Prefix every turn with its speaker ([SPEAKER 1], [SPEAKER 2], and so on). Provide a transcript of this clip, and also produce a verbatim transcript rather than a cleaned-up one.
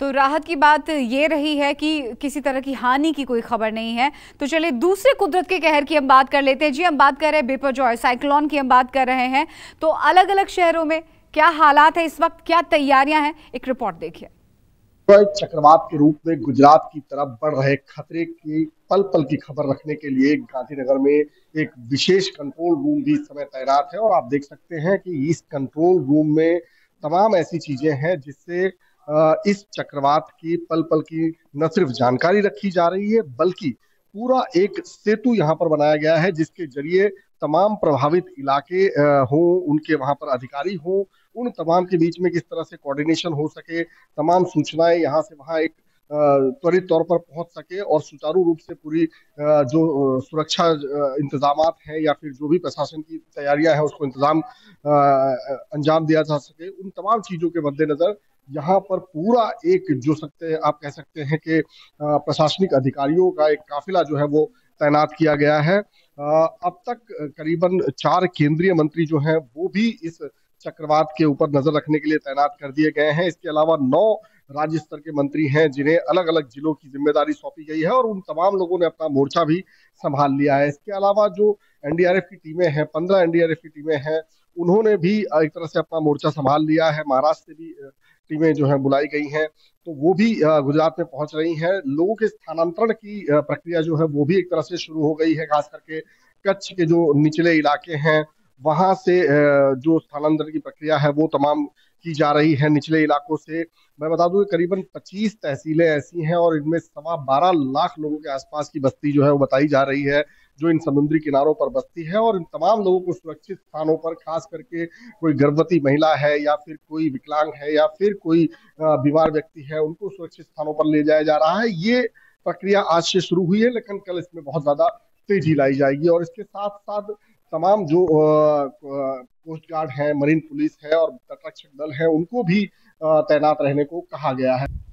[SPEAKER 1] तो राहत की बात ये रही है कि किसी तरह की हानि की कोई खबर नहीं है। तो चलिए दूसरे कुदरत के कहर की हम बात कर लेते हैं। जी, हम बात कर रहे हैं बिपरजॉय साइक्लोन की हम बात कर रहे हैं। तो अलग अलग शहरों में क्या हालात है इस वक्त, क्या तैयारियां हैं, एक रिपोर्ट देखिए।
[SPEAKER 2] चक्रवात के रूप में गुजरात की तरफ बढ़ रहे खतरे की पल पल की खबर रखने के लिए गांधीनगर में एक विशेष कंट्रोल रूम भी इस समय तैनात है और आप देख सकते हैं कि इस कंट्रोल रूम में तमाम ऐसी चीजें हैं जिससे इस चक्रवात की पल पल की न सिर्फ जानकारी रखी जा रही है बल्कि पूरा एक सेतु यहाँ पर बनाया गया है जिसके जरिए तमाम प्रभावित इलाके हों, उनके वहां पर अधिकारी हों, उन तमाम के बीच में किस तरह से कोऑर्डिनेशन हो सके, तमाम सूचनाएं यहाँ से वहां एक त्वरित तौर पर पहुंच सके और सुचारू रूप से पूरी जो सुरक्षा इंतजाम हैं या फिर जो भी प्रशासन की तैयारियां हैं उसको इंतजाम अंजाम दिया जा सके, उन तमाम चीजों के मद्देनजर यहाँ पर पूरा एक जो सकते हैं आप कह सकते हैं कि प्रशासनिक अधिकारियों का एक काफिला जो है वो तैनात किया गया है। अब तक करीबन चार केंद्रीय मंत्री जो हैं वो भी इस चक्रवात के ऊपर नजर रखने के लिए तैनात कर दिए गए हैं। इसके अलावा नौ राज्य स्तर के मंत्री हैं जिन्हें अलग अलग जिलों की जिम्मेदारी सौंपी गई है और उन तमाम लोगों ने अपना मोर्चा भी संभाल लिया है। इसके अलावा जो एनडीआरएफ की टीमें हैं, पंद्रह एनडीआरएफ की टीमें हैं, उन्होंने भी एक तरह से अपना मोर्चा संभाल लिया है। महाराष्ट्र से भी टीमें जो है बुलाई गई हैं तो वो भी गुजरात में पहुंच रही हैं। लोगों के स्थानांतरण की प्रक्रिया जो है वो भी एक तरह से शुरू हो गई है। खास करके कच्छ के जो निचले इलाके हैं वहां से जो स्थानांतरण की प्रक्रिया है वो तमाम की जा रही है निचले इलाकों से। मैं बता दूं करीबन पच्चीस तहसीलें ऐसी हैं और इनमें सवा बारह लाख लोगों के आसपास की बस्ती जो है वो बताई जा रही है जो इन समुद्री किनारों पर बस्ती है और इन तमाम लोगों को सुरक्षित स्थानों पर, खास करके कोई गर्भवती महिला है या फिर कोई विकलांग है या फिर कोई बीमार व्यक्ति है, उनको सुरक्षित स्थानों पर ले जाया जा रहा है। ये प्रक्रिया आज से शुरू हुई है लेकिन कल इसमें बहुत ज्यादा तेजी लाई जाएगी और इसके साथ साथ तमाम जो कोस्ट गार्ड है, मरीन पुलिस है और तटरक्षक दल है उनको भी तैनात रहने को कहा गया है।